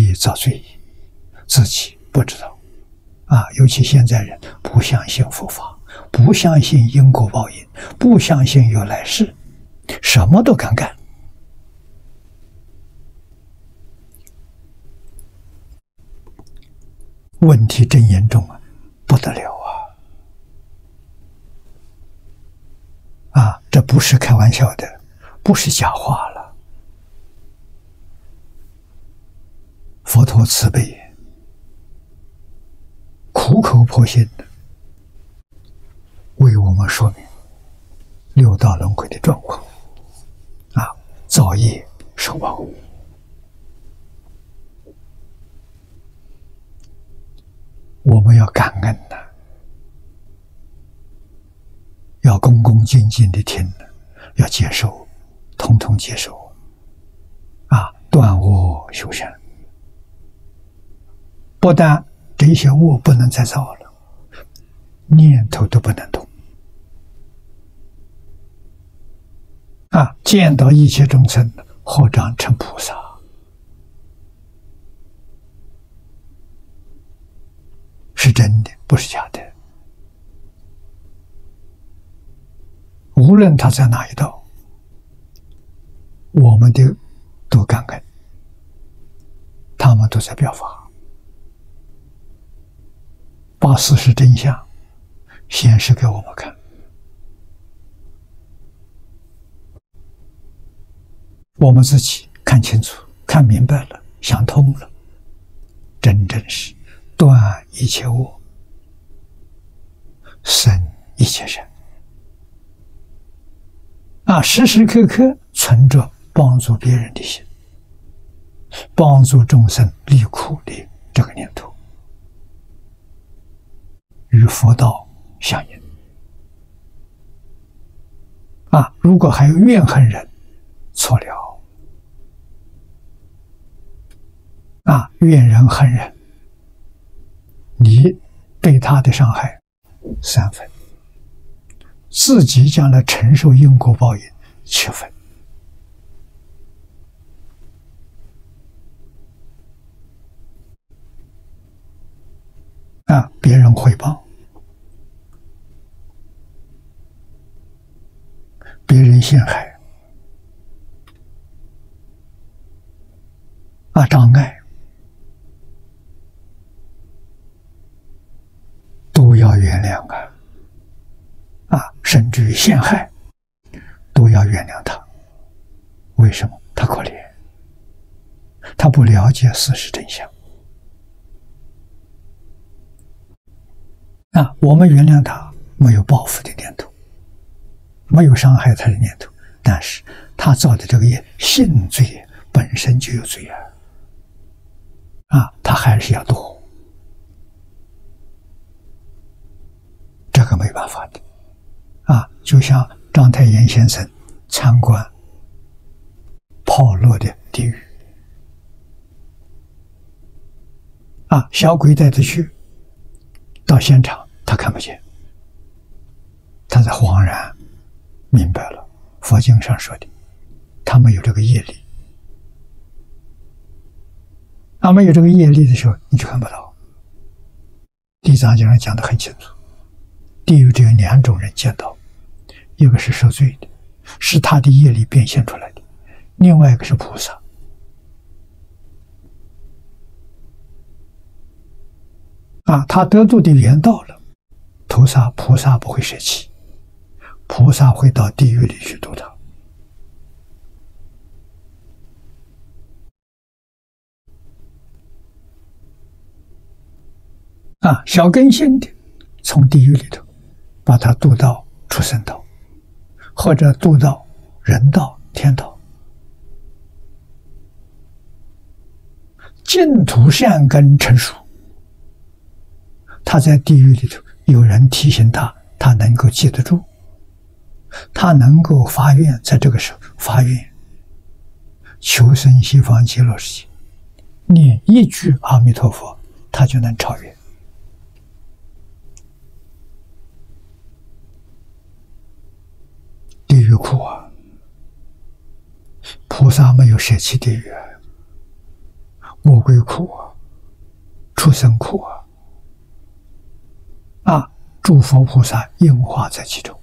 以造罪业，自己不知道尤其现在人不相信佛法，不相信因果报应，不相信有来世，什么都敢干。问题真严重不得了这不是开玩笑的，不是假话了。佛陀慈悲，苦口婆心的为我们说明六道轮回的状况造业受报。我们要感恩要恭恭敬敬的听要接受，统统接受断恶修善。不但这些恶不能再造了，念头都不能动见到一切众生合掌成菩萨，是真的，不是假的。无论他在哪一道，我们都感恩，他们都在表法，把事实真相显示给我们看。我们自己看清楚、看明白了、想通了，真正是断一切恶，生一切善时时刻刻存着帮助别人的心，帮助众生离苦的这个念头，与佛道相应如果还有怨恨人，错了怨人恨人，你对他的伤害3分，自己将来承受因果报应7分别人汇报，别人陷害障碍，都要原谅甚至于陷害都要原谅他。为什么？他可怜，他不了解事实真相我们原谅他，没有报复的念头，没有伤害他的念头，但是他造的这个业性罪本身就有罪他还是要躲，这个没办法的就像章太炎先生参观炮烙的地狱小鬼带他去，到现场他看不见，他才恍然明白了佛经上说的，他没有这个业力没有这个业力的时候，你就看不到。地藏经上讲得很清楚，地狱只有2种人见到，一个是受罪的，是他的业力变现出来的，另外一个是菩萨他得度的缘到了，菩萨不会舍弃，菩萨会到地狱里去度他小根性的从地狱里头把他渡到畜生道，或者渡到人道、天道。净土善根成熟，他在地狱里头有人提醒他，他能够记得住，他能够发愿，在这个时候发愿求生西方极乐世界，念一句阿弥陀佛，他就能超越。地狱苦菩萨没有舍弃地狱， 魔鬼苦啊，畜生苦啊，诸佛菩萨应化在其中，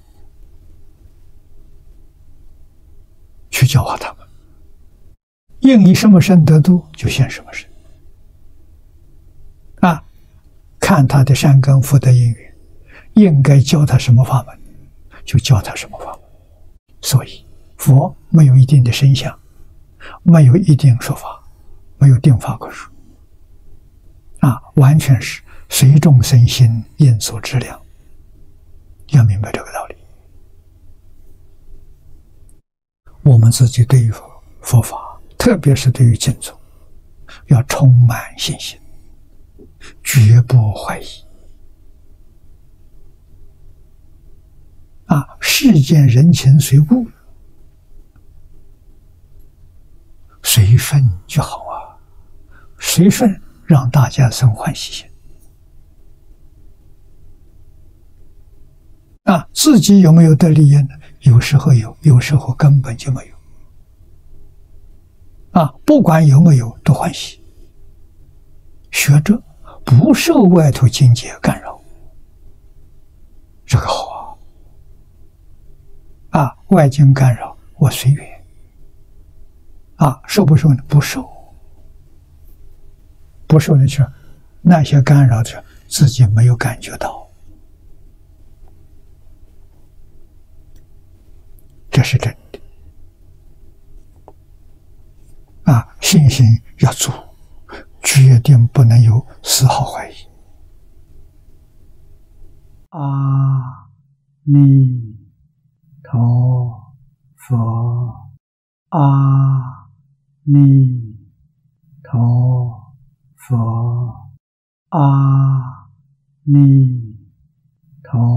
去教化他们。应以什么身得度，就现什么身啊！看他的善根福德因缘，应该教他什么法门，就教他什么法门。所以佛没有一定的身相，没有一定说法，没有定法可说啊，完全是随众生心应所知量。要明白这个道理。我们自己对于佛法，特别是对于经宗，要充满信心，绝不怀疑啊！世间人情随故，随顺就好啊，随顺让大家生欢喜心啊！自己有没有得利益呢？有时候有，有时候根本就没有啊！不管有没有都欢喜。学者不受外头境界干扰，这个好啊！外境干扰我随缘啊，受不受呢？不受，不受的去那些干扰者自己没有感觉到，这是真的啊！信心要足，决定不能有丝毫怀疑。阿弥陀佛，阿弥陀佛，阿弥陀